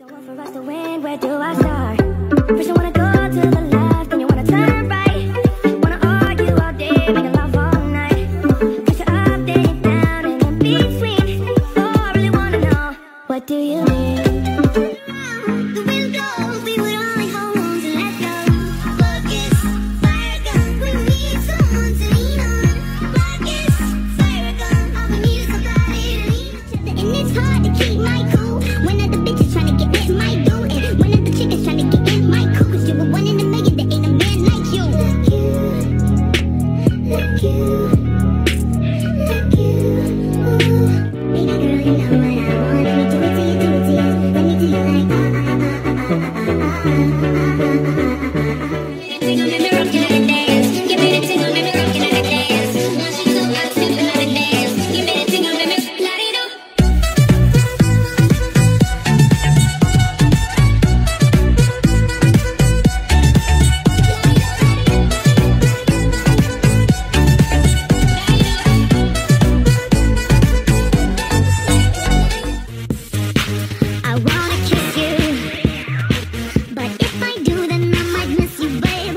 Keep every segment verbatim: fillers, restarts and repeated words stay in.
For us to win, where do I start? First you wanna go to the left, then you wanna turn right. Wanna argue all day, making love all night. First you're up, then you're down, and in between. Oh, I really wanna know, what do you mean? The wheel goes, we would only hold on to let go. Focus, fire gun, we need someone to lean on. Focus, fire gun, all we need is somebody to lean on. And it's hard to keep my cool when other bitches trying to get in my do. And when other chickens trying to get in my cool. Cause you're a one in a million, there ain't a man like you. Like you, like you, like you. Ooh. Baby girl, you know what I want. Let me do it to you, do it to you. Let me do you like ah ah ah ah ah ah ah ah. Tingle, make me rock and dance. Give me the tingle, make me rock and dance. Once you go out, step and let it dance. Give me the tingle, make me let it up. I wanna kiss you, but if I do, then I might miss you, babe.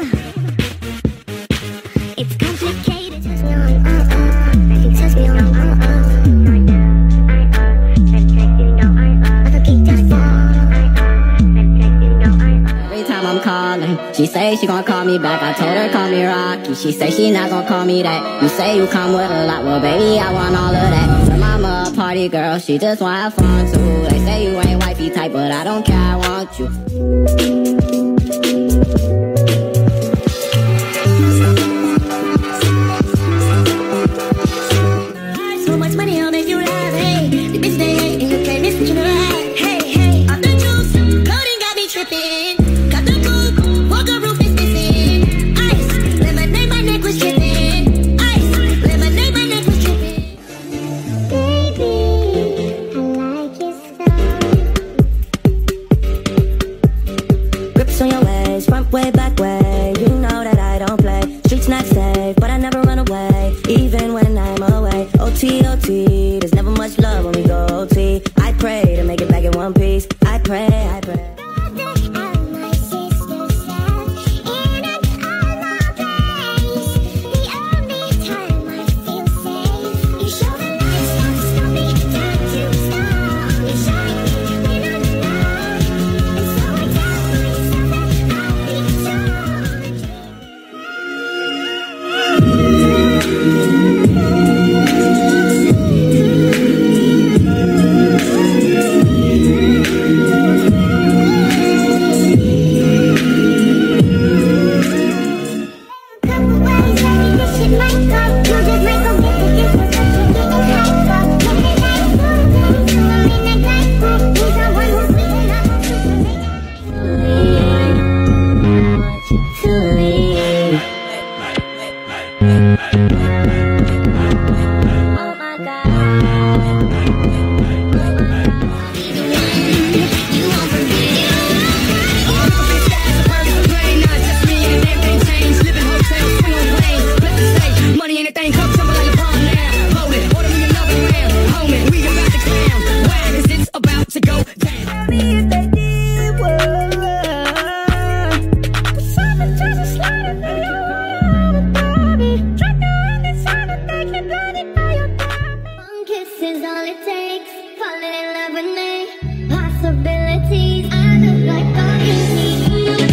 It's complicated. Touch me on, uh uh. If you touch me on, uh uh. I know, I uh. That text you know, I uh. I could keep that phone, I uh. That text you know, I uh. Every time I'm calling, she say she gon' call me back. I told her call me Rocky. She say she not gon' call me that. You say you come with a lot, well baby I want all of that. Her mama a party girl, she just want have fun too. They say you ain't wifey type, but I don't care, I want you. So much money, I'll make you laugh. Hey, the bitch they hate and you can't miss what you like. Hey, hey, off the juice, coding got me tripping. Got the coupe, walker roof is missing. Ice, lemonade, my neck was tripping. Ice, lemonade, my neck was tripping. Baby, I like your style. Grips on your waist, front way, back way. You know that I don't play. Streets not safe, but I never run away, even when I'm away. O T, O T, there's never much love when we go O T. I pray to make it back in one piece. I pray, I pray. Is all it takes, falling in love with me. Possibilities, I look like all you need.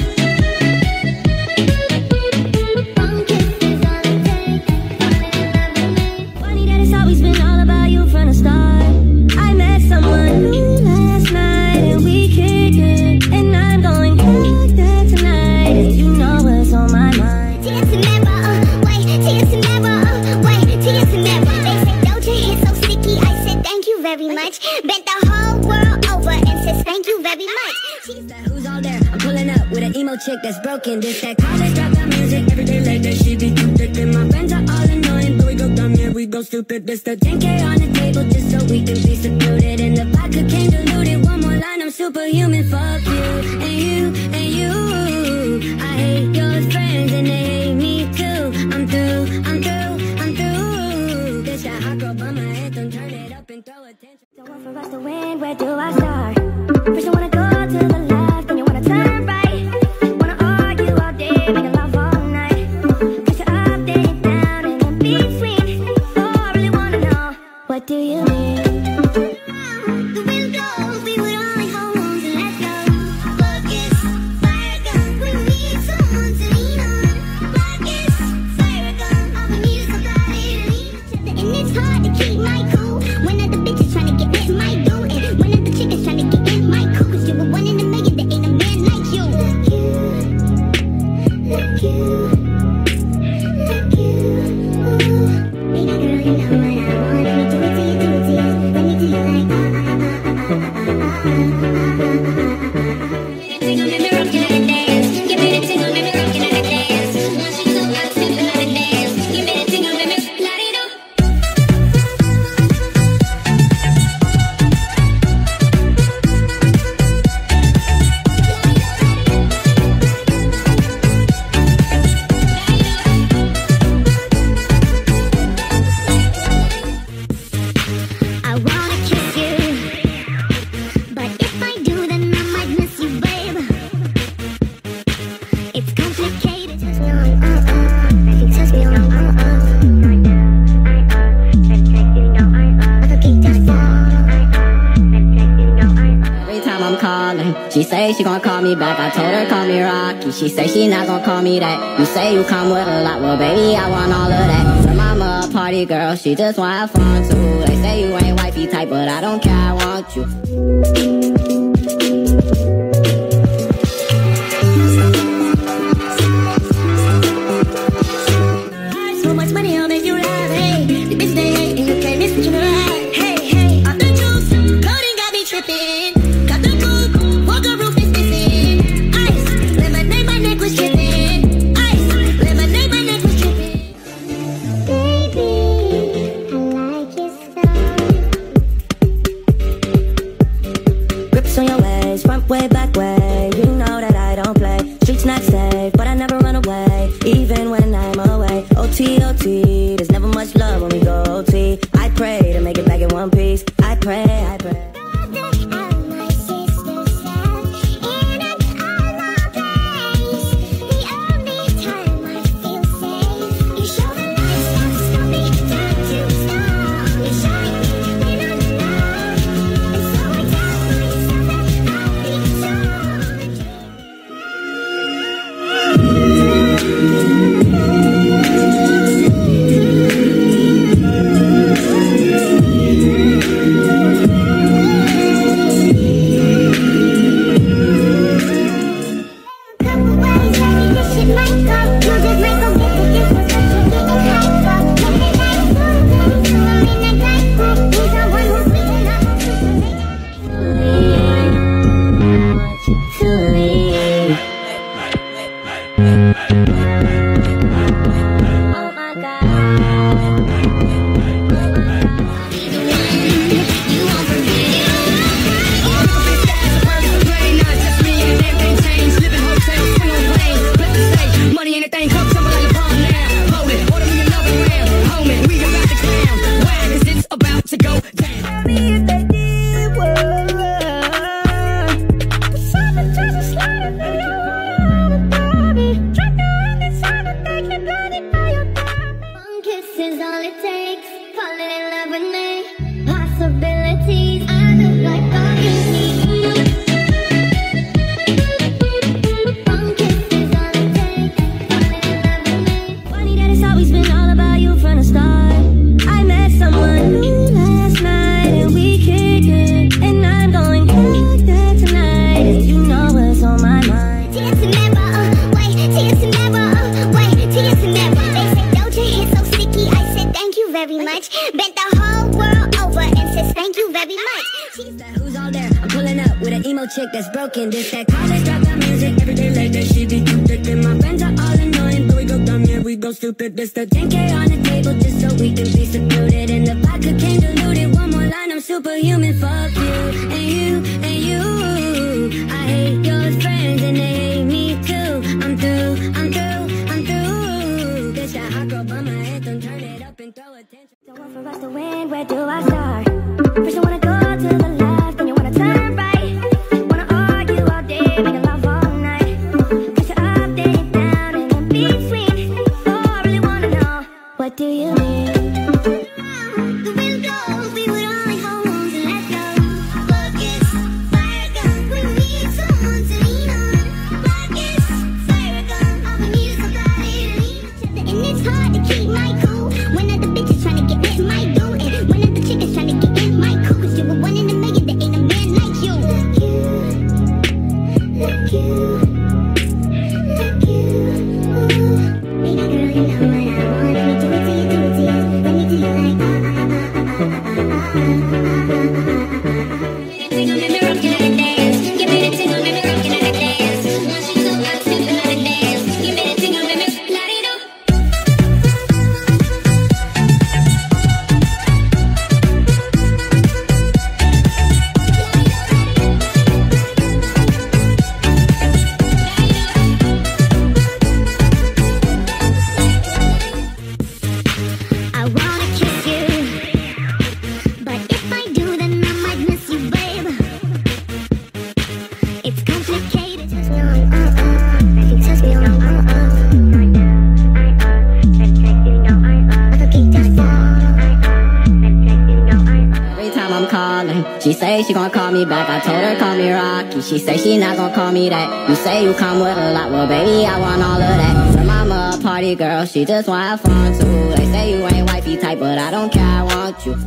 One kiss is all it takes, falling in love with me. Funny that it's always been all about you from the start. I met someone new last night and we kicked it, and I'm going back there tonight, and you know what's on my mind. Tears and never, uh, wait, tears and never, uh, wait, tears and never. They say Doja is so sticky, I said thank you very much. Bent the whole world over and says thank you very much. She's the who's all there. I'm pulling up with an emo chick that's broken. This that college dropout music. Every day like that she be too thick. And my friends are all annoying, but we go dumb, yeah, we go stupid. This the ten K on the table just so we can be secluded. And the vodka came diluted. One more line, I'm superhuman. Fuck you and you and you. I hate your friends and they hate me too. I'm through, I'm through, I'm through. This that hot girl by my head, don't turn it up and throw attention. Don't want for us to win, where do I start? First I wanna go to calling. She say she gon' call me back. I told her call me Rocky. She say she not gon' call me that. You say you come with a lot. Well, baby, I want all of that. Her mama a party girl. She just wanna have fun too. They say you ain't wifey type, but I don't care. I want you. So much money, I'll make you laugh. Hey, the bitch they hate and you can't miss what you like. Hey, hey, off the juice, coding got me tripping. Got the coupe, walker roof is missing. Ice, lemonade, my neck was tripping. Ice, lemonade, my neck was tripping. Baby, I like your style. Grips on your waist, front way, back way. You know that I don't play. Streets not safe, but I never run away, even when I'm away. O T, O T, there's never much love when we go O T. I pray to make it back in one piece. I pray, I pray. Chick that's broken, this that college dropout music. Every day like that, she be too thick. And my friends are all annoying, but we go dumb, yeah, we go stupid. This the ten K on the table just so we can be secluded. And the vodka came diluted. One more line, I'm superhuman. Fuck you, and you, and you. I hate your friends and they hate me too. I'm through, I'm through, I'm through. Bitch, that hot girl by my head, don't turn it up and throw attention. Don't want for us to win, where do I start? First you wanna go to the left, then you wanna turn right. Making love all night. Cause you're up, then down, and in between. Oh, I really wanna know, what do you mean? The real goes, we would only hold on to let go. Focus, fire she gon' call me back. I told her call me Rocky. She say she not gon' call me that. You say you come with a lot, well baby I want all of that. Her mama a party girl, she just wanna have fun too. They say you ain't wifey type, but I don't care, I want you.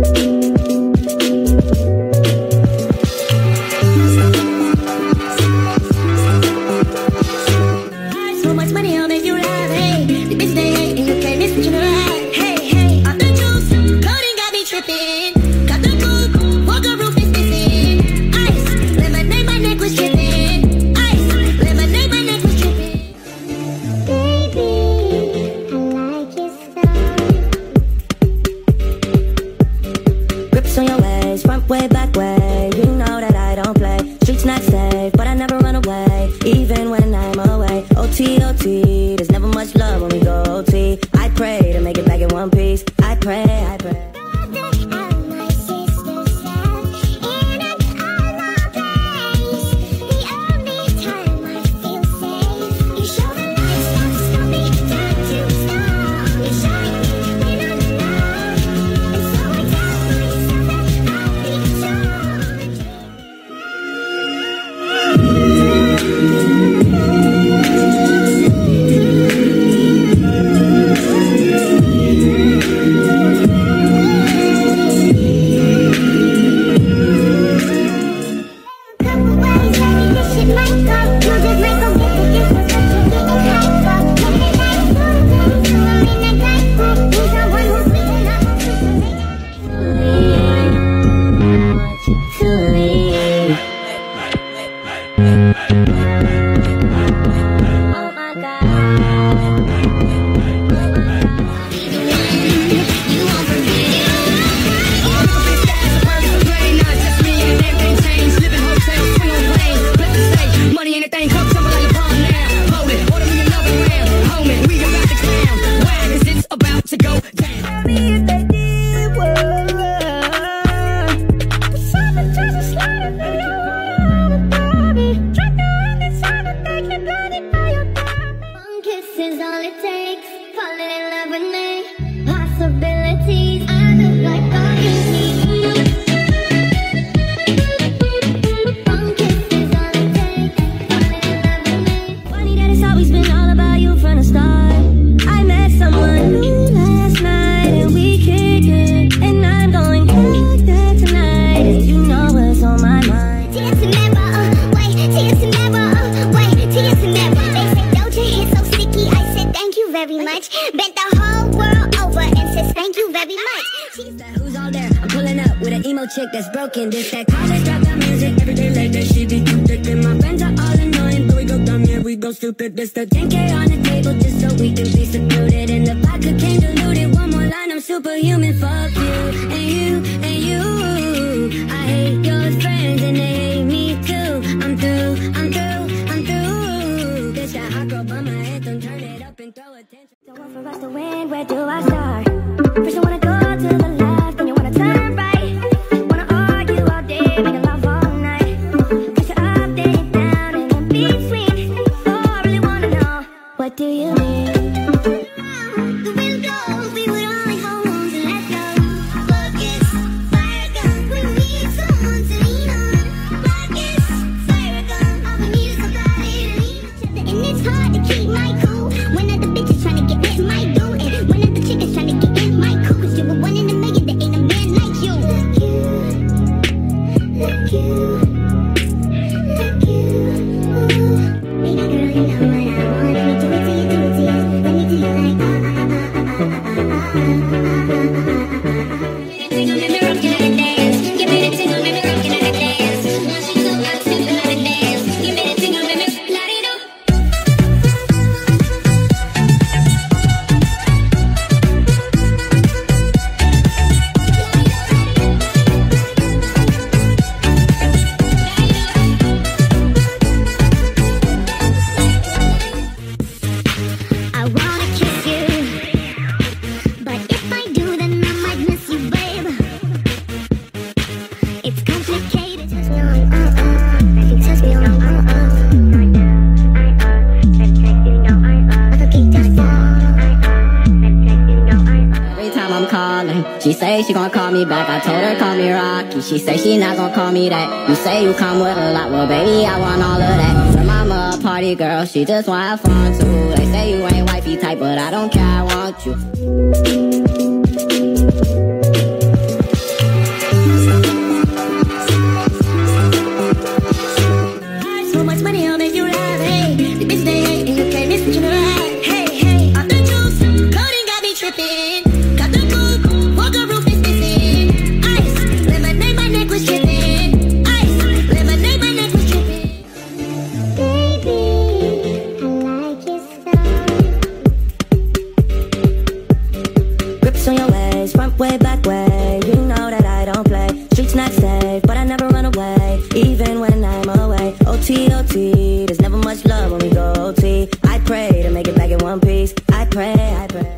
So much money, I'll make you laugh. Hey, the bitch they hate and you can't miss what you never had. Hey, hey, off the juice, coding got me tripping. Got the coupe, walker roof is missing. Ice, lemonade, my neck was tripping. Ice, lemonade, my neck was tripping. Baby, I like your style. Grips on your waist, front way, back way. You know that I don't play. Streets not safe, but I never run away, even when I'm away. O T, O T, there's never much love when we go O T. I pray to make it back in one piece. I pray, I pray. Is all it takes, falling in love with me. Possibilities, I look like all you need. One kiss is all it takes, falling in love with me. Funny that it's always been all about you from the start. I met someone new last night and we kicked it, and I'm going back there tonight, and you know what's on my mind. Tears and never, uh, wait, tears and never, uh, wait, tears and never. They say Doja is so sticky, I said thank you very much. Bent the whole world over and says thank you very much. She's that who's all there? I'm pulling up with an emo chick that's broken. This that college dropout music. Every day late that she be too thick, and my friends are all annoying, but we go dumb, yeah, we go stupid. This the ten K on the table just so we can be secluded, and the vodka came diluted. One more line, I'm superhuman. Fuck you and you and you. I hate your friends and they hate me too. I'm through, I'm through, I'm through. Bitch, that hot girl by my anthem, turn it up and throw attention. Don't want for us to win, where do I start? First you wanna go to the left, then you wanna turn right. Wanna argue all day, make love all night. Push it up, then down, and in between. Oh, I really wanna know, what do you mean? call me back. I told her call me Rocky. She say she not gon' call me that. You say you come with a lot, well baby I want all of that. Her mama a party girl, she just wanna have fun too. They say you ain't wifey type, but I don't care, I want you. So much money, I'll make you laugh. Hey, the bitch they hate and you can't miss what you never had. Hey, hey, off the juice, coding got me tripping. Got the coupe, walker roof is missing. Ice, lemonade, my neck was tripping. Ice, lemonade, my neck was tripping. Baby, I like your style. Grips on your waist, front way, back way. You know that I don't play. Streets not safe, but I never run away, even when I'm away. O T, O T, there's never much love when we go O T. I pray to make it back in one piece. I pray, I pray.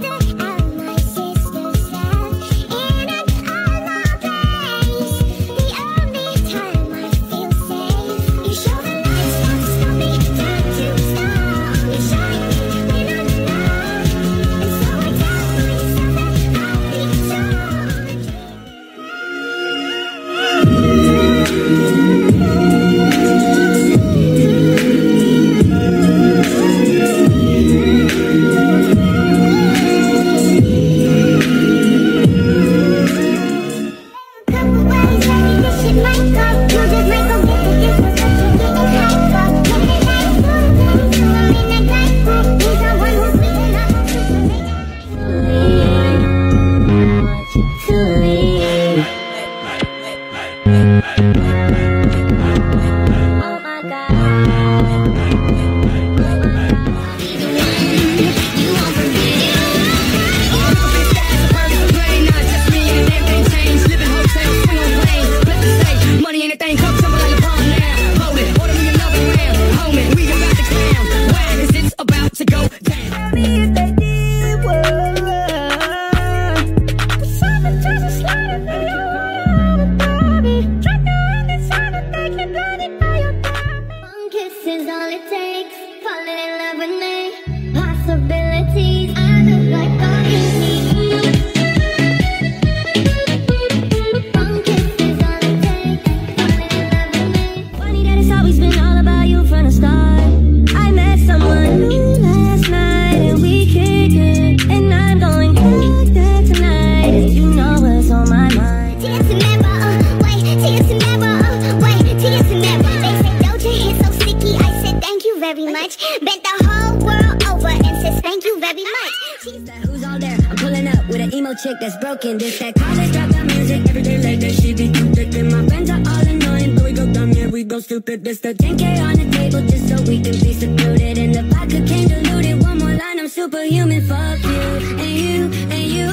Chick that's broken, this that college dropout music. Every day late that she be too thick, and my friends are all annoying, but we go dumb, yeah, we go stupid. This the ten K on the table just so we can be secluded, and the vodka came diluted. One more line, I'm superhuman. Fuck you and you and you.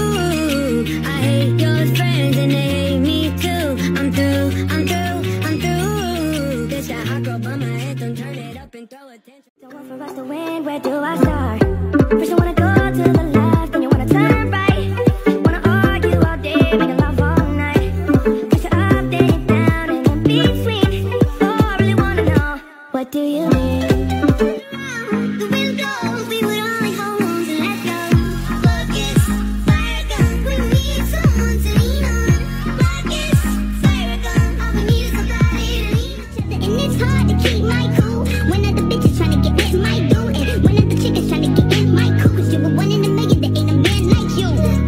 I hate your friends and they hate me too. I'm through, I'm through, I'm through. This that hot girl by my anthem, turn it up and throw attention. Don't want for us to win, where do I start? First you wanna go to the left, then you wanna turn right. Making love all night. Push it up, then it down, and in between. Oh, I really wanna know, what do you mean? The wheel goes, we would only hold on to let go. Focus, fire gun, we need someone to lean on. Focus, fire gun, all we need is somebody to lean on. And it's hard to keep my cool when other bitches trying to get in my dough, and when other chickens trying to get in my cool. 'Cause you're a one in a million, there ain't a man like you.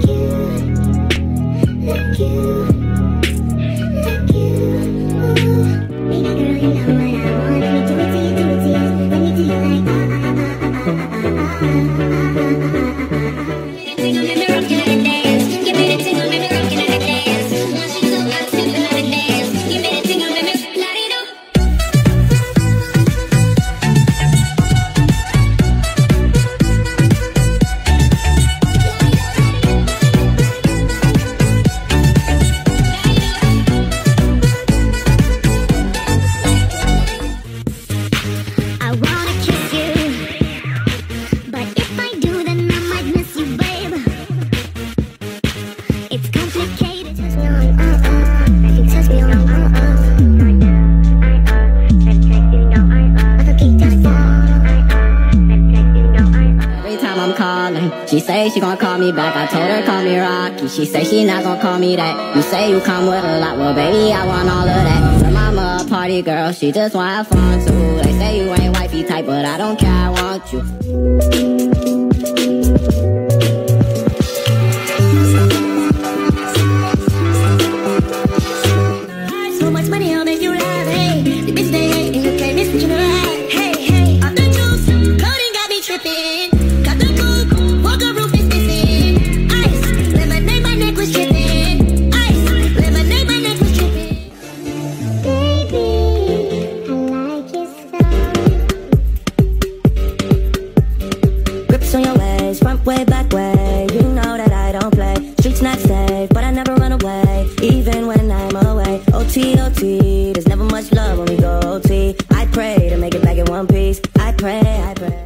Thank you, thank you, ooh. Baby girl, you know what I want. Let me do it to you, do it to you. Let me do you like She say she gon' call me back. I told her call me Rocky. She say she not gon' call me that. You say you come with a lot. Well, baby, I want all of that. Her mama a party girl. She just wanna have fun too. They say you ain't wifey type, but I don't care. I want you. So much money, I'll make you laugh. Hey, the bitch they hate and you can't miss what you never had. Hey, hey, off the juice, coding got me tripping. Got the coupe, walker roof is missing. Ice, lemonade, my neck was tripping. Ice, lemonade, my neck was tripping. Baby, I like your style. Grips on your waist, front way, back way. You know that I don't play. Streets not safe, but I never run away, even when I'm away. O T, O T, there's never much love when we go O T. I pray to make it back in one piece. I pray, I pray.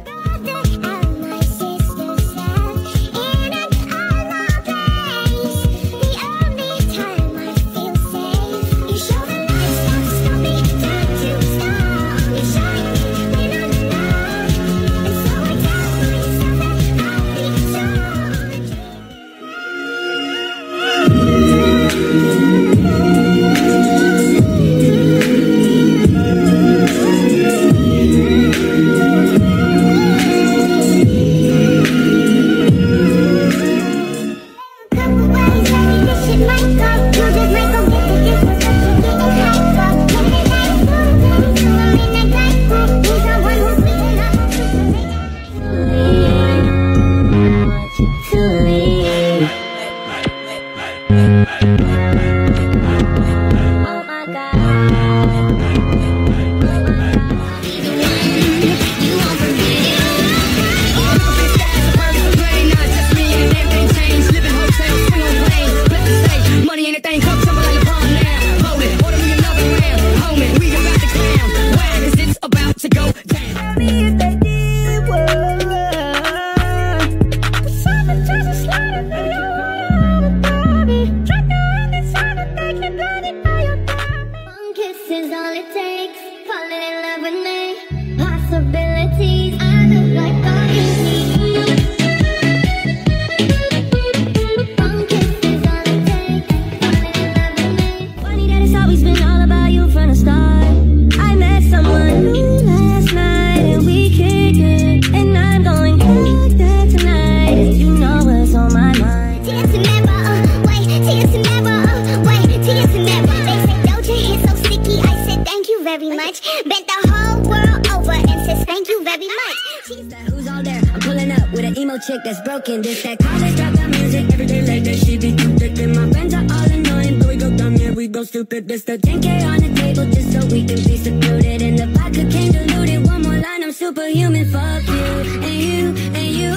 Chick that's broken, this that college dropout music. Every day like that, she be too thick. And my friends are all annoying, but we go dumb, yeah, we go stupid. This the ten K on the table just so we can be secluded. And the vodka came diluted. One more line, I'm superhuman. Fuck you, and you, and you.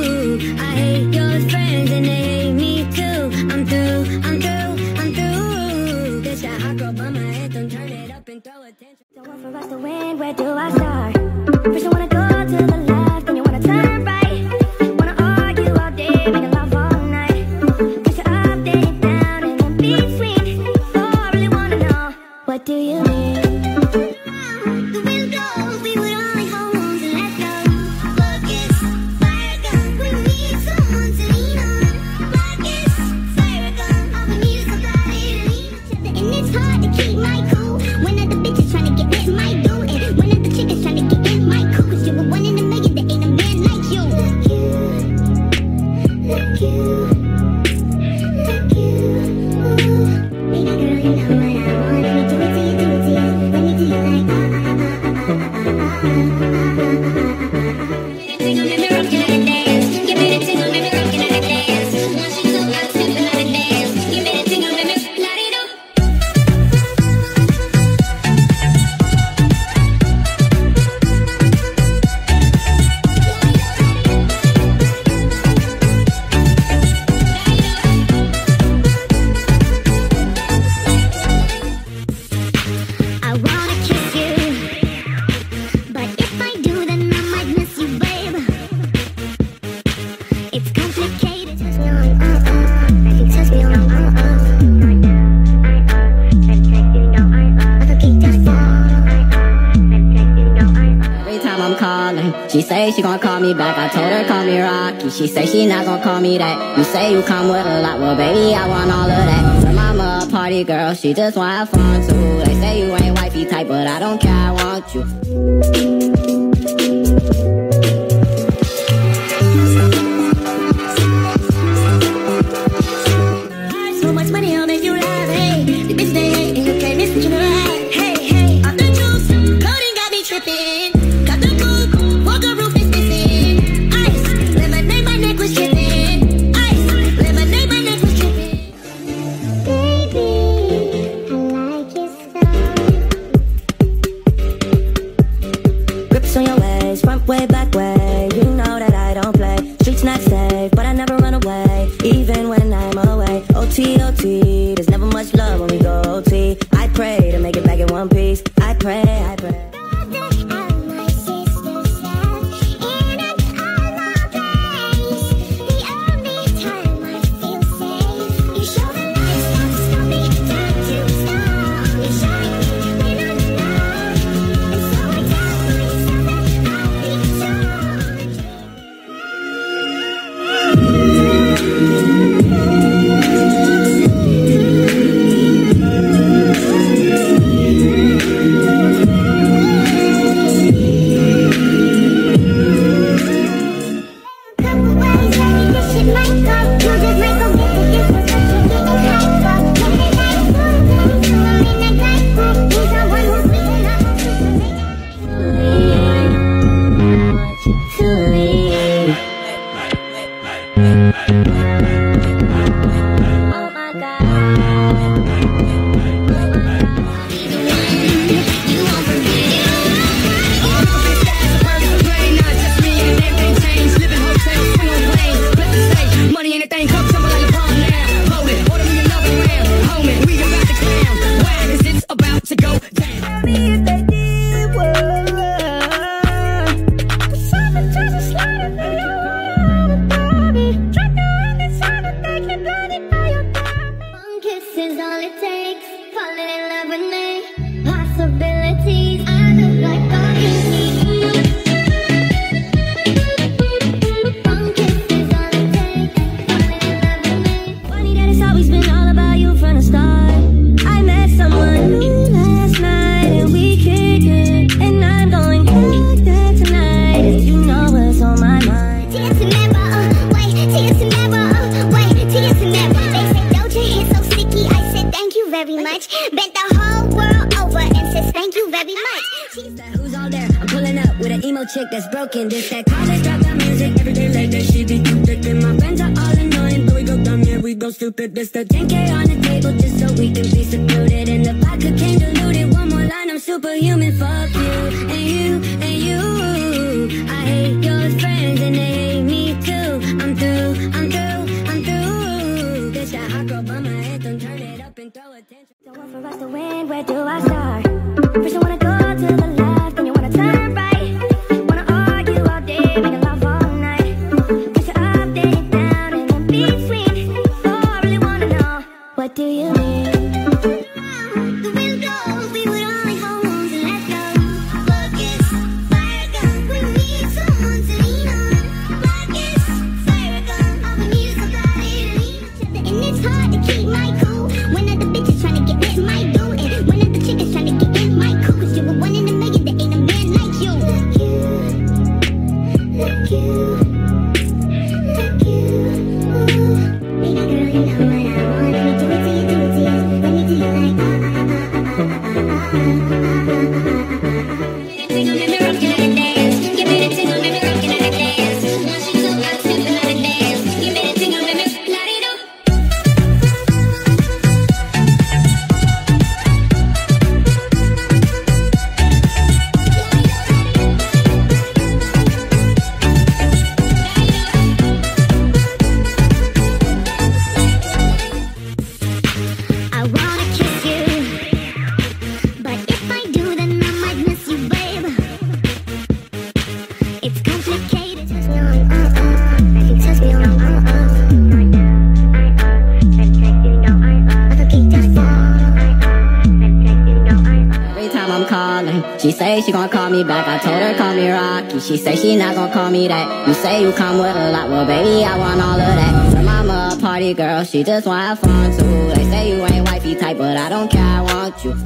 I hate your friends and they hate me too. I'm through, I'm through, I'm through. This that hot girl by my head, don't turn it up and throw attention. Don't want for us to win, where do I start? First you wanna go to the left, then you wanna turn right. Making love all night. Cause you're up, then down, and in between. Oh, I really wanna know, what do you mean? The wheel goes, we would only hold on to let go. Focus, fire gun, we need someone to lean on. Focus, fire gun, all we need is somebody to lean on. And it's hard to keep my cool when other bitches trying to get in my dough. And when other chickens trying to get in my cool. me. She say she gon' call me back. I told her call me Rocky. She say she not gon' call me that. You say you come with a lot. Well, baby, I want all of that. Her mama a party girl. She just wanna have fun too. They say you ain't wifey type, but I don't care. I want you. So much money, I'll make you laugh. Hey, the bitch they hate and you can't miss what you never had. Hey, hey, off the juice, coding got me tripping. Got the coupe, walker roof is missing. Ice, lemonade, my neck was tripping. Ice, lemonade, my neck was tripping. Baby, I like your style. Grips on your waist, front way, back way. You know that I don't play. Streets not safe, but I never run away, even when I'm away. O T, O T, there's never much love when we go O T. I pray to make it back in one piece. I pray, I pray. Chick that's broken, this that college dropout music. Every day late that she be too thick, and my friends are all annoying, but we go dumb, yeah, we go stupid. This the ten K on the table just so we can be secluded, and the vodka came diluted. One more line, I'm superhuman. Fuck you and you and you. I hate your friends and they hate me too. I'm through, I'm through, I'm through. This that hot girl by my anthem, turn it up and throw attention. Don't want for us to win, where do I start? First you wanna go to the left, then you wanna turn right. Making love all night. Cause you're up, then down, and in between. Oh, I really wanna know, what do you mean? The wheel goes, we would only hold on to let go. Focus, fire gun, we need someone to lean on. Focus, fire gun, all we need is somebody to lean on. And it's hard to keep my cool when other bitches trying to get in my do. And when other chickens trying to get in my cool. Cause you're one in a million, there ain't a man like you. Like you, like you, ooh. Baby girl, you know what I want. Let me do it to you, do it to you. Let me do you like ah ah ah ah ah ah ah ah. Give me the tingle, make me rock it like a dance. Give me the tingle, make me rock it like a dance. Once you go out, step it like a dance. Give me the tingle, make me let it up. say she gon' call me back. I told her call me Rocky. She say she not gon' call me that. You say you come with a lot, well baby I want all of that. Her mama a party girl, she just wanna have fun too. They say you ain't wifey type, but I don't care, I want you.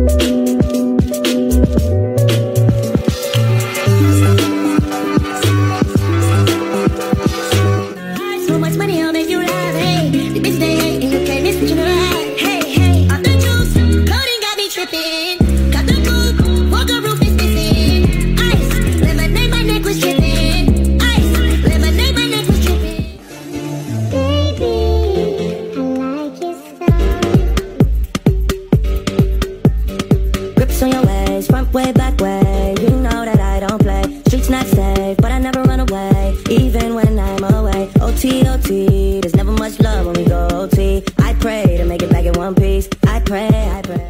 So much money, I'll make you laugh. Hey, the bitch they hate and you can't miss what you never had. Hey, hey, off the juice, coding got me tripping. Got the coupe, walker roof is missing. Ice, lemonade, my neck was tripping. Ice, lemonade, my neck was tripping. Baby, I like your style. Grips on your waist, front way, back way. You know that I don't play. Streets not safe, but I never run away, even when I'm away. O T, O T, there's never much love when we go O T. I pray to make it back in one piece. I pray, I pray.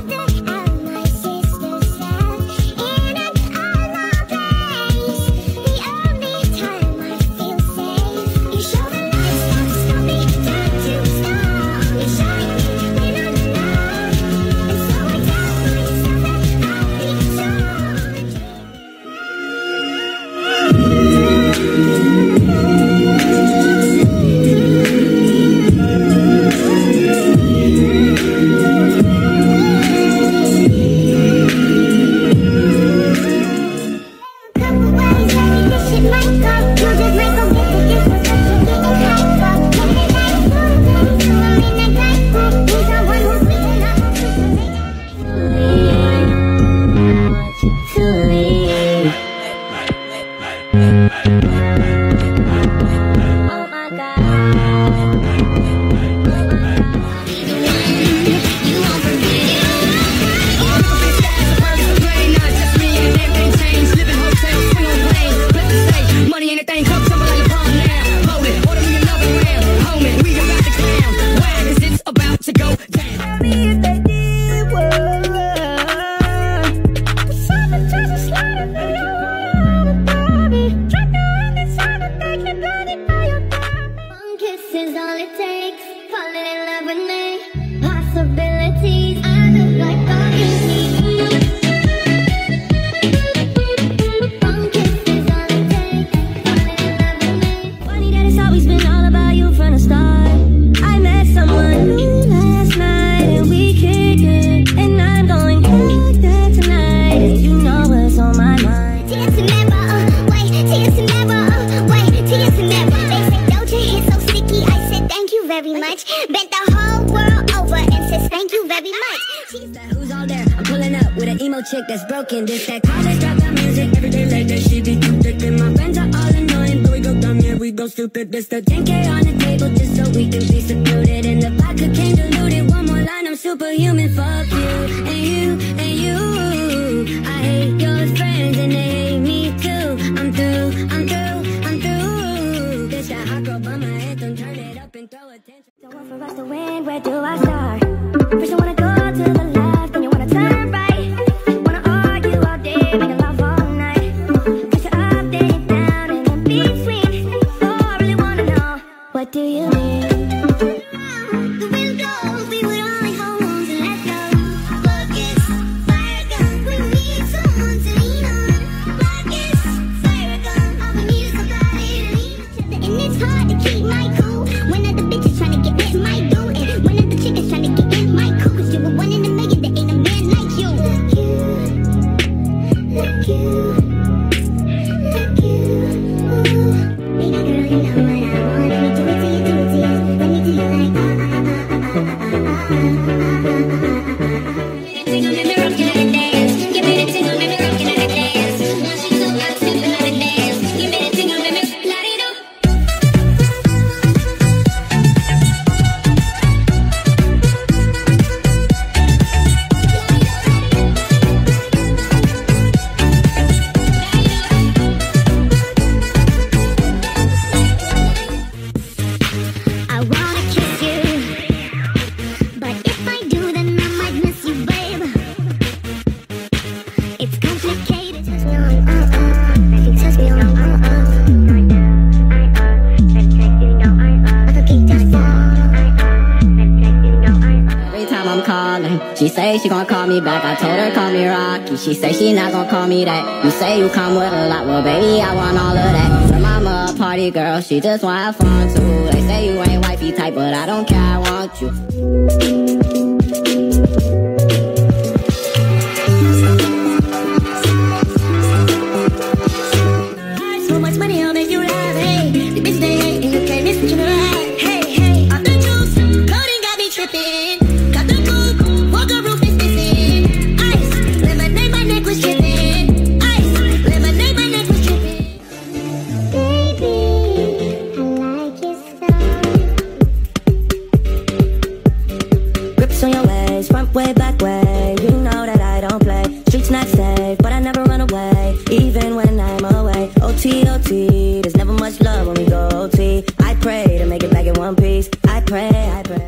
Chick that's broken, this that college dropout music. Every day late that she be too thick, and my friends are all annoying, but we go dumb, yeah, we go stupid. This the ten K on the table just so we can be secluded, and the vodka came diluted. One more line, I'm superhuman. Fuck you and you and you. I hate your friends and they hate me too. I'm through, I'm through, I'm through. This that hot girl by my anthem, turn it up and throw attention. Don't want for us to win, where do I start? First you wanna go to the left, then you wanna turn right. Making love all night. Push you up, then you down, and in between. Oh, I really wanna know, what do you mean? The wheel goes, we would only hold on to let go. Focus, fire gun, we need someone to lean on. Focus, fire gun, all we need is somebody to lean on. And it's hard to keep my cool when other bitches trying to get in my do, and when other chickens trying to get in my cool. Cause you're one in a million, there ain't a man like you. Like you, like you, ooh. Baby girl, you know what I want. Let me do it to you, do it to you. Let me do you like ah ah ah ah ah ah ah ah. Give me the tingle, make me rock it like a dance. Give me the tingle, make me rock it like a dance. Once you go out, step it like a dance. Give me the tingle, make me light it up. say she gon' call me back. I told her call me Rocky. She say she not gon' call me that. You say you come with a lot, well baby I want all of that. Her mama a party girl, she just wanna have fun too. They say you ain't wifey type, but I don't care, I want you. So much money, I'll make you laugh. Hey, the bitch they hate and you can't miss what you never had. Hey, hey, off the juice, coding got me tripping. Got the coupe, walker roof is missing. Ice, lemonade, my neck was tripping. Ice, lemonade, my neck was tripping. Baby, I like your style. Grips on your waist, front way, back way. You know that I don't play. Streets not safe, but I never run away, even when I'm away. O T, O T, there's never much love when we go O T. I pray to make it back in one piece. I pray, I pray.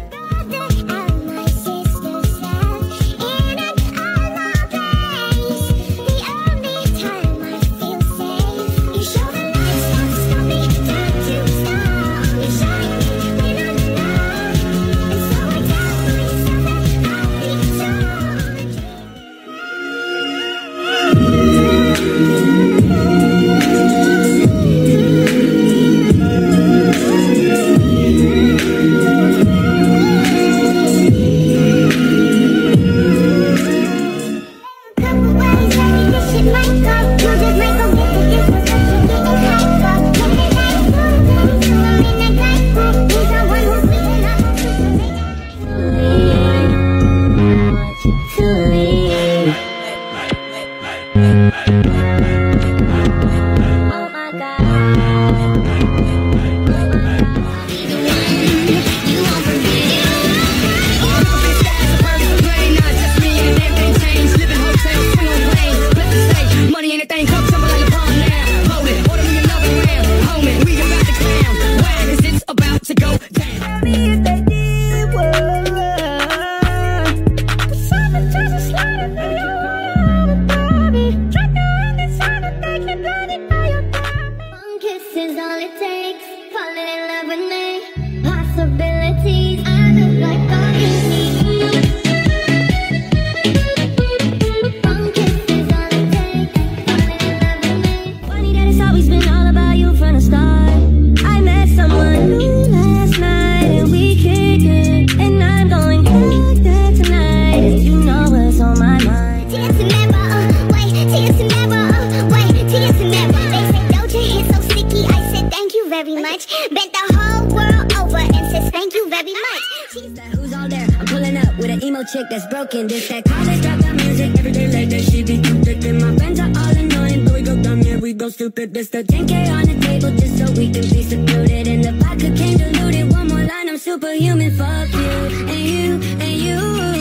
Bent the whole world over and says thank you very much. She's that who's all there. I'm pulling up with an emo chick that's broken. This that college dropout music. Every day late that she be too thick. And my friends are all annoying, but we go dumb, yeah, we go stupid. This the ten K on the table just so we can be secluded. And the vodka came diluted. One more line, I'm superhuman. Fuck you and you and you.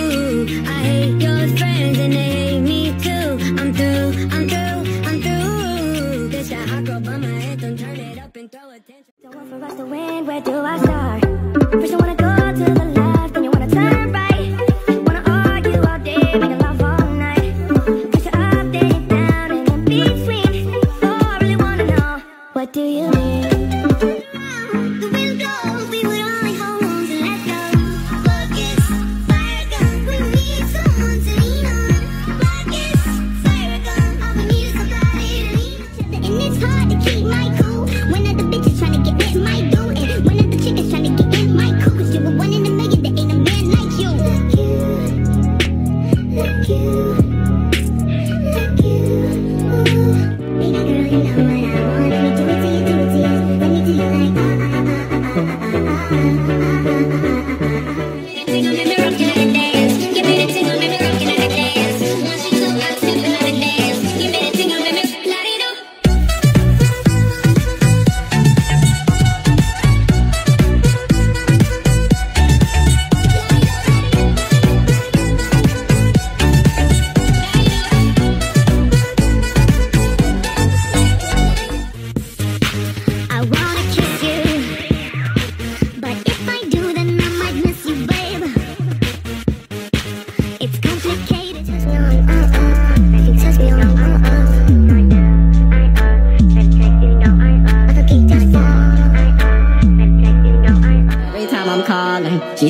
I hate your friends and they hate me too. I'm through, I'm through, I'm through. This that hot girl by my anthem. Turn it up and throw attention. Don't want for us to win, where do I start? First you wanna go to the left, then you wanna turn right. Wanna argue all day, make love all night. First you're up, then you're down, and in between. Oh, I really wanna know, what do you mean? The wheel goes, we would only hold on to let go. Focus, fire gun, we need someone to lean on. Focus, fire gun, all we need is somebody to lean on. And it's hard to keep my cool when other bitches tryna get in my do. And when other chickens tryna get in my cool. Cause you're a one in a million, there ain't a man like you. Like you, like you, like you. Ooh. Baby girl, you know what I want. Let me do it to you, do it to you.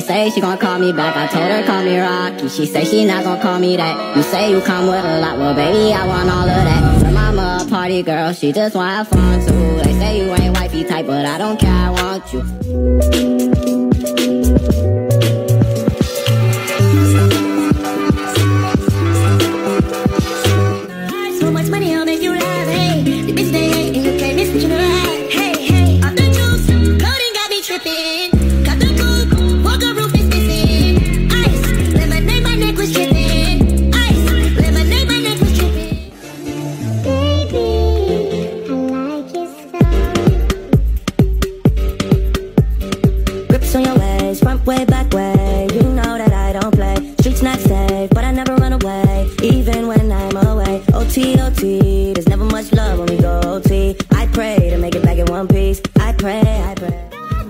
say she gon' call me back. I told her call me Rocky. She say she not gon' call me that. You say you come with a lot, well baby I want all of that. Her mama a party girl, she just wanna have fun too. They say you ain't wifey type, but I don't care, I want you. So much money, I'll make you laugh. Hey, the bitch they hate and you can't miss what you never had. Hey, hey, off the juice, coding got me tripping. Got the coupe, walker roof is missing. Ice, lemonade, my neck was tripping. Ice, lemonade, my neck was tripping. Baby, I like your style. Grips on your waist, front way, back way. You know that I don't play. Streets not safe, but I never run away, even when I'm away. O T, O T, there's never much love when we go O T. I pray to make it back in one piece. I pray, I pray.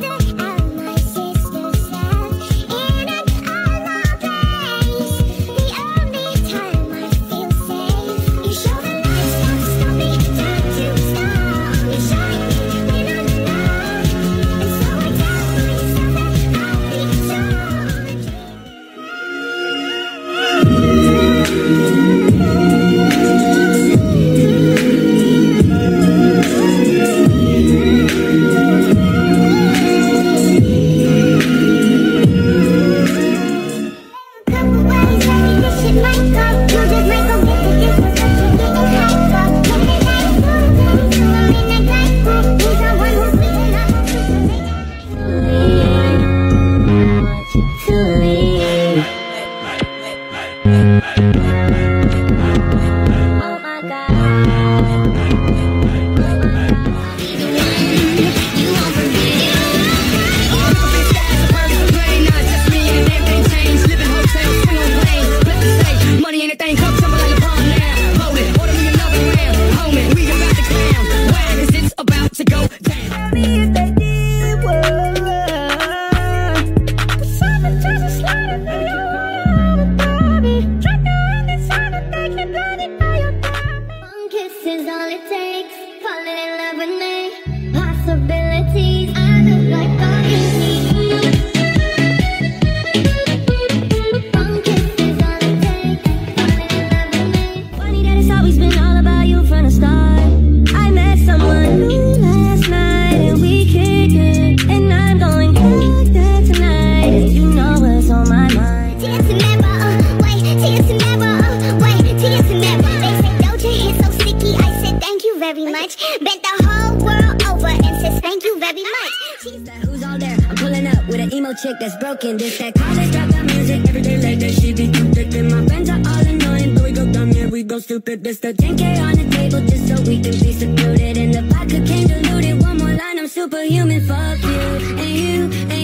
Chick that's broken, this that college dropout music. Every day late that she be too thick, and my friends are all annoying, but we go dumb, yeah, we go stupid. This the ten K on the table just so we can be secluded, and the vodka came diluted. One more line, I'm superhuman. Fuck you and you and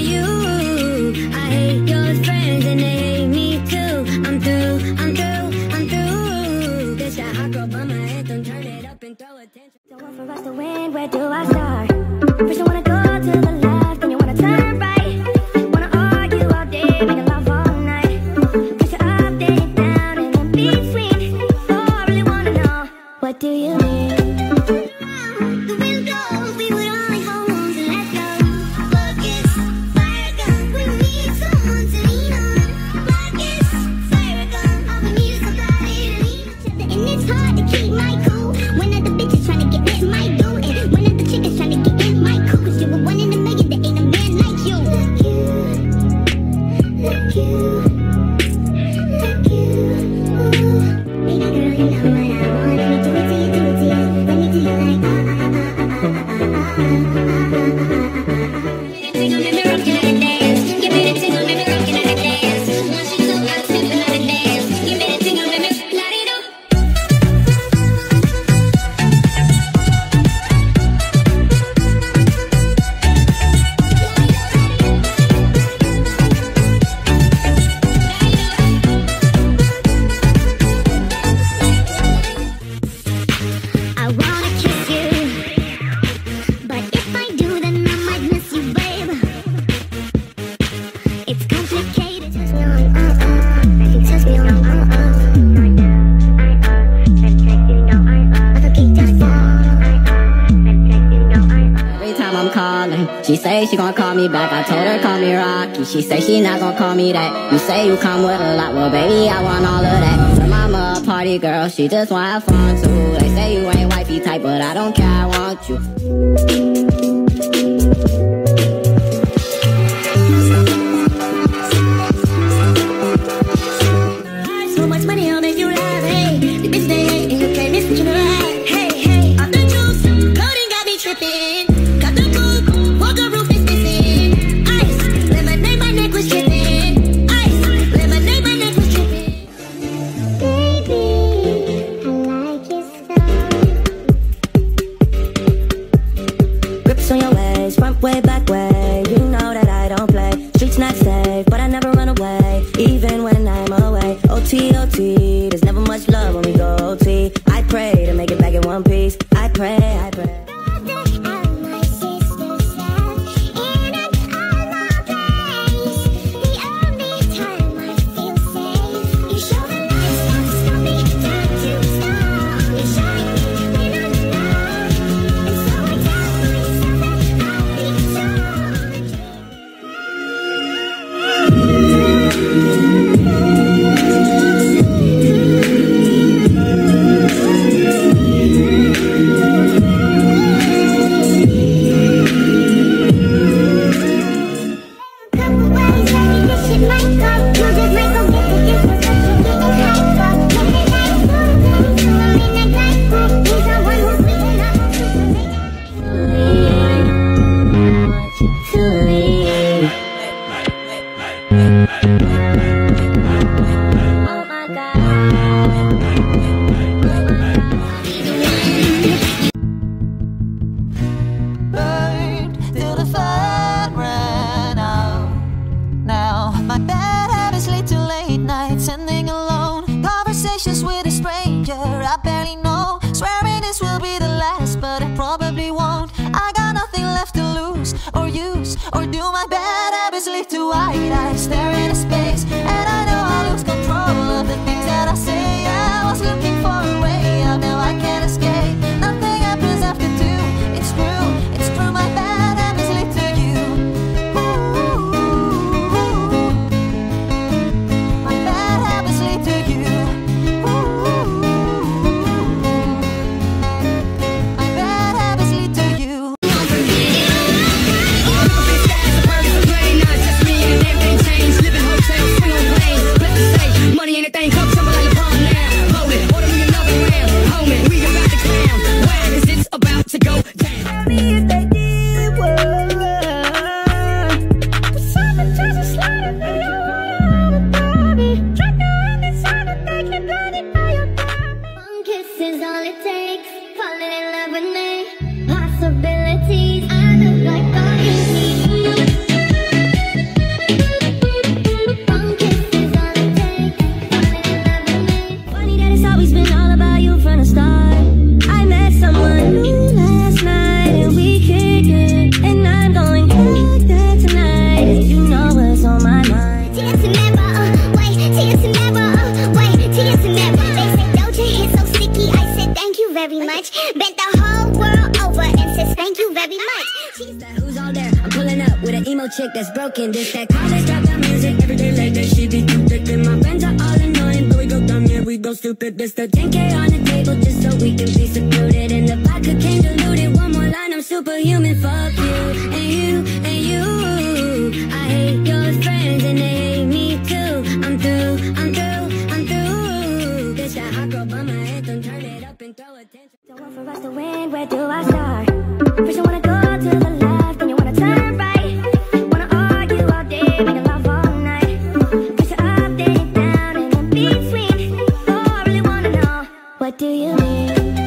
you. I hate your friends and they hate me too. I'm through, I'm through, I'm through. This that hot girl by my anthem, turn it up and throw attention. Don't want for us to win, where do I start? First you wanna go to the left, then you wanna turn right. Making love all night. Push you up, then it down, and in between. Oh, I really wanna know, what do you mean? The wind goes, we would only hold on to let go. Focus, fire gun, we need someone to lean on. Focus, fire gun, all we need is somebody to lean on. And it's hard to keep my cool when other bitches trying to get in my do, and when other chickens trying to get in my cool. Cause you're one in a million, there ain't a man like you. Like you, like you, ooh. Baby girl, you know what I want. Let me do it to you, do it to you. Let me do you like She say she gon' call me back, I told her call me Rocky. She say she not gon' call me that. You say you come with a lot, well baby I want all of that. Her mama a party girl, she just wanna have fun too. They say you ain't wifey type, but I don't care, I want you. So much money, I'll make you laugh. Hey, the bitch they hate and you can't miss what you know. Hey, hey, off the juice, coding got me tripping. Got the coupe, walker roof is missing. Ice, lemonade, my neck was tripping. Ice, lemonade, my neck was tripping. Baby, I like you so. Grips on your ways, front way, back way. You know that I don't play. Streets not safe, but I never run away, even when I'm away. O T, O T, there's never much love when we go O T. I pray to make it back in one piece. I pray, I pray. With a stranger I barely know, swearing this will be the last, but it probably won't. I got nothing left to lose or use, or do my bad habits lead to white eyes stare into space, and I know I lose control of the things that I say. I was looking for a way out, now I can't escape. Nothing happens after two, it's true, it's true, my bad habits lead to you. Ooh, my bad habits lead to you. Bent the whole world over and says thank you very much. She's that who's all there. I'm pulling up with an emo chick that's broken. This that college dropout music every day late that she be too thick. And my friends are all annoying, but we go dumb, yeah, we go stupid. This the ten K on the table just so we can be secluded. And the vodka came diluted. One more line, I'm superhuman. Fuck you and you and you. I hate your friends and they hate me too. I'm through, I'm through, I'm through. This that hot girl by my anthem, turn it up and throw attention. Don't want for us to win, where do I start? First you wanna go to the left, then you wanna turn right. Wanna argue all day, make love all night. Push you up, then you down, and in between. Oh, I really wanna know, what do you mean?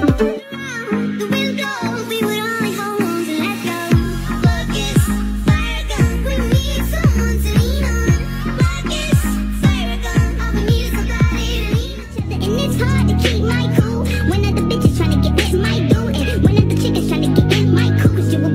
The wind blows, we would only hold on to let go. Focus, fire gun, we need someone to lean on. Focus, fire gun, all we need is somebody to lean on. And it's hard to keep my cool when other bitches tryna get with my dude, and when other chickens tryna get with my cool. 'Cause you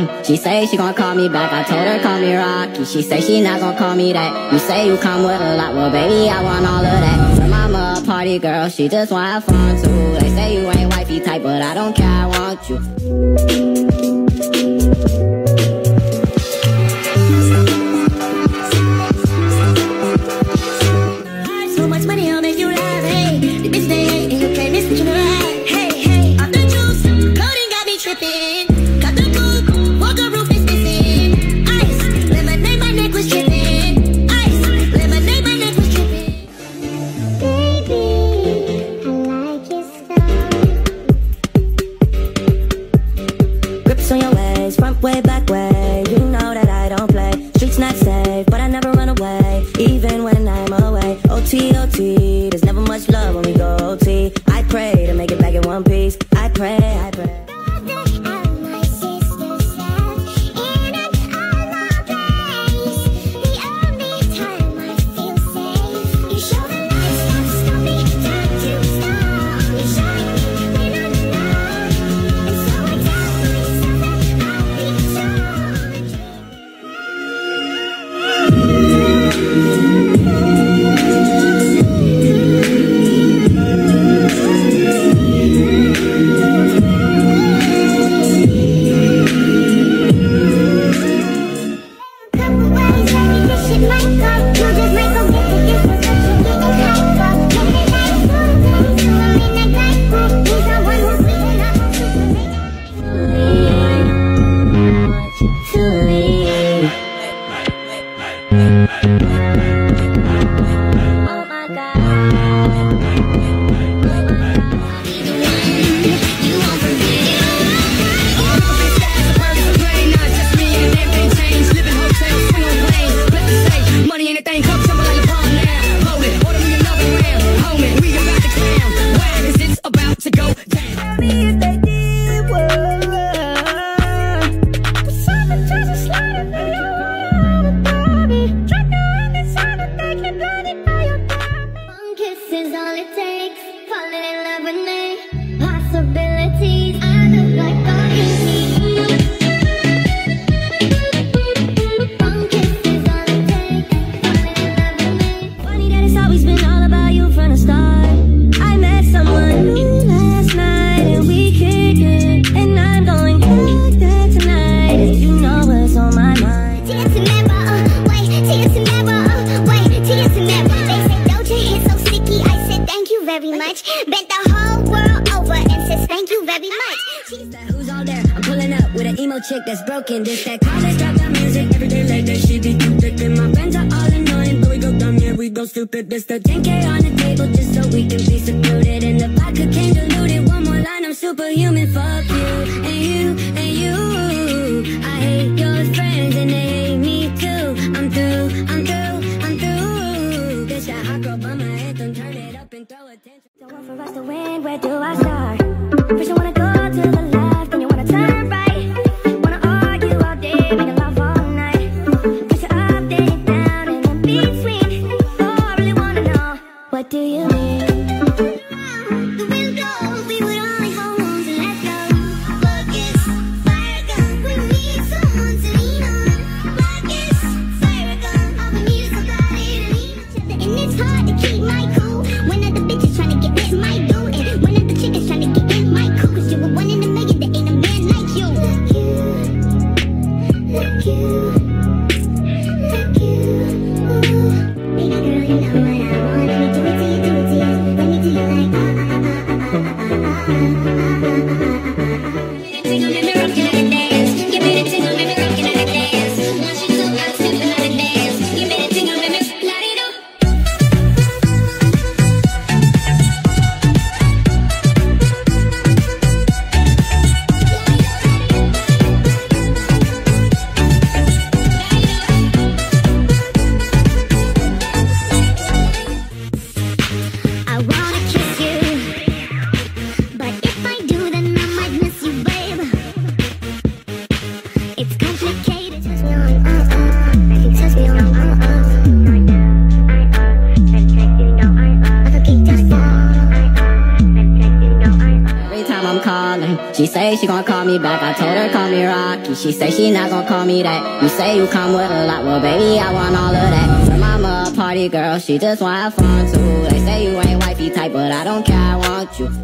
me. She say she gon' call me back. I told her call me Rocky. She say she not gon' call me that. You say you come with a lot, well baby I want all of that. Her mama a party girl, she just wanna have fun too. They say you ain't wifey type, but I don't care, I want you. So much money, I'll make you laugh. Hey, the bitch they hate and you can't miss what you like. Hey, hey, off the juice, coding got me tripping. Got the coupe, walker roof is missing. Ice, lemonade, my neck was tripping. Ice, lemonade, my neck was tripping. Baby, I like your style. Grips on your ways, front way, back way. You know that I don't play. Streets not safe, but I never run away, even when I'm away. O T, O T, there's never much love when we go O T. I pray to make it back in one piece. I pray, I pray. Chick that's broken, this that college dropout music. Every day late that she be too thick, and my friends are all annoying, but we go dumb, yeah, we go stupid. This the ten K on the table just so we can be secluded, and the vodka came diluted. One more line, I'm superhuman. Fuck you and you and you. I hate your friends and they hate me too. I'm through, I'm through, I'm through. This that hot girl by my anthem, turn it up and throw attention. Don't want for us to win, where do I start? First you wanna go to the left, then you wanna turn right. Making love all night. Push it up, then it down, and in between. Oh, I really wanna know, what do you mean? The wind blows, we would only hold on to let go. Focus, fire gun, we need someone to lean on. Focus, fire gun, all we need is somebody to lean on. And it's hard to keep my cool when other bitches trying to get in my dude, and when other chickens trying to get in my cool. Cause you were one in a million, there ain't a man like you. Like you, like you, ooh. Baby girl, you know what I want. Let me do it to you, do it to you. Let me do you like ah ah ah ah ah ah ah. Give me the tingle, let me rock it like a dance. Give me the tingle, let me rock it like a dance. Once you so hot, step it like a dance. Give me the tingle, let me light it up. call me back. I told her call me Rocky. She say she not gon' call me that. You say you come with a lot, well baby I want all of that. Her mama a party girl, she just wanna have fun too. They say you ain't wifey type, but I don't care, I want you.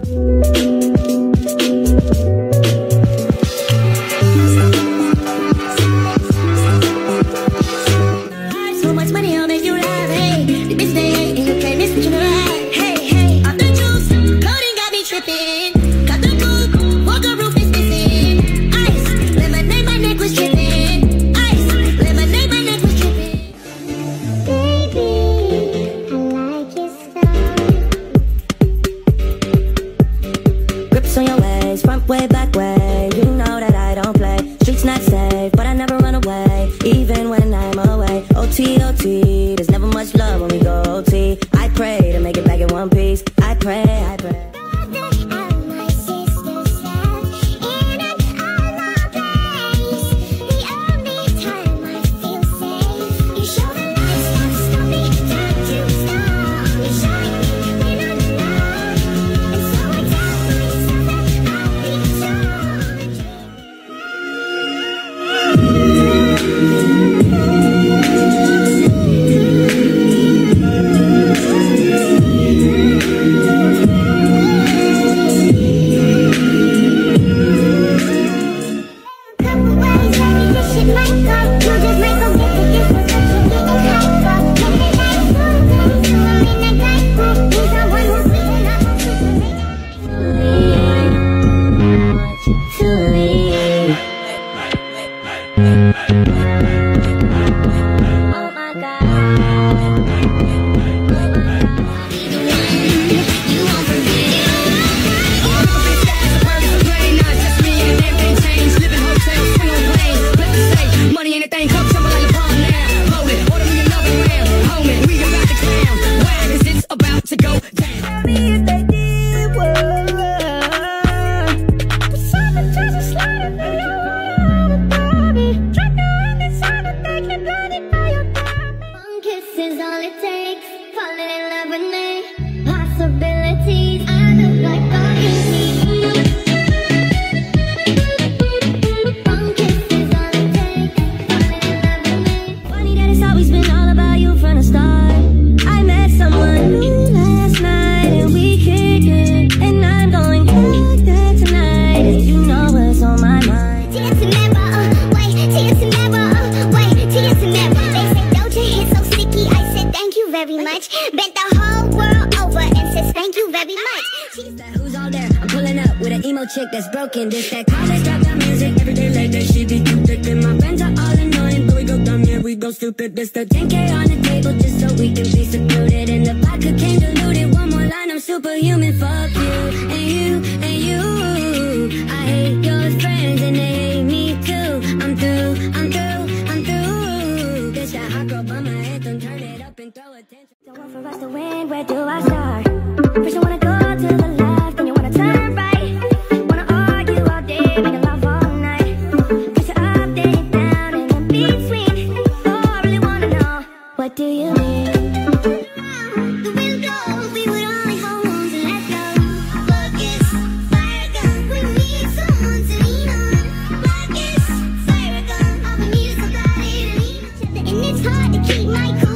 So much money, I'll make you laugh. Hey, the bitch they hate and you can't miss what you like. Hey, hey, off the juice, coding got me tripping. Got the coupe, walker roof is missing. Ice, lemonade, my neck was tripping. Ice, lemonade, my neck was tripping. Baby, I like your style. Grips on your ways, front way, back way. You know that I don't play. Streets not safe, but I never run away, even when I'm away. O T, O T, there's never much love when we go O T. I pray to make it back in one piece. I pray, I pray. Very much, bent the whole world over and says thank you very much. She's that who's all there? I'm pulling up with an emo chick that's broken. This that college dropout music every day late that she be too thick. And my friends are all annoying, but we go dumb, yeah we go stupid. This the ten K on the table just so we can be secluded. And the vodka came diluted. One more line, I'm superhuman. Fuck you and you and you. I hate your friends and they hate me too. I'm through, I'm through, I'm through. This that hot girl by my anthem, turn it up and throw attention. Don't want for us to win, where do I start? First you wanna go to the left, then you wanna turn right. Wanna argue all day, make love all night. Push it up, then it down, and in between. Oh, I really wanna know, what do you mean? The wind blows, we would only hold on to let go. Focus, fire gun, we need someone to lean on. Focus, fire gun, all we need is somebody to lean on. And it's hard to keep my cool.